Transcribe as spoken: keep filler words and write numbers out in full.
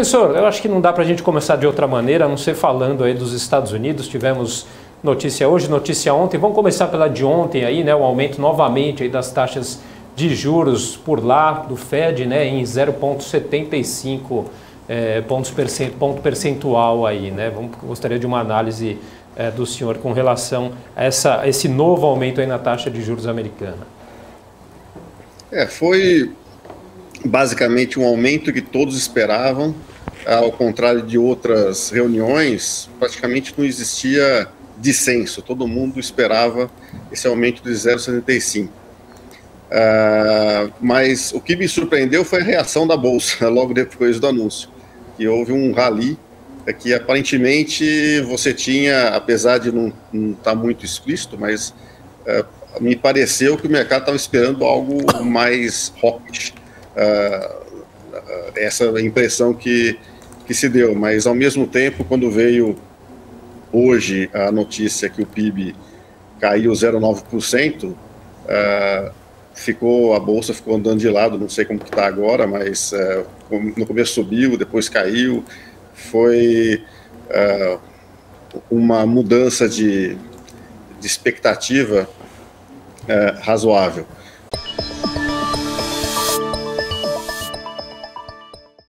Professor, eu acho que não dá para a gente começar de outra maneira, a não ser falando aí dos Estados Unidos. Tivemos notícia hoje, notícia ontem. Vamos começar pela de ontem aí, né? O aumento novamente aí das taxas de juros por lá do Fed, né? Em zero vírgula setenta e cinco é, pontos percent, ponto percentual aí, né? Vamos, gostaria de uma análise é, do senhor com relação a essa, esse novo aumento aí na taxa de juros americana. É, foi basicamente um aumento que todos esperavam, ao contrário de outras reuniões, praticamente não existia dissenso, todo mundo esperava esse aumento de zero vírgula setenta e cinco. Uh, mas o que me surpreendeu foi a reação da Bolsa, logo depois do anúncio, que houve um rally, que aparentemente você tinha, apesar de não estar muito explícito, mas uh, me pareceu que o mercado estava esperando algo mais hawkish. Uh, uh, essa impressão que, que se deu, mas ao mesmo tempo, quando veio hoje a notícia que o P I B caiu zero vírgula nove por cento, uh, ficou, a bolsa ficou andando de lado, não sei como que está agora, mas uh, no começo subiu, depois caiu, foi uh, uma mudança de, de expectativa uh, razoável.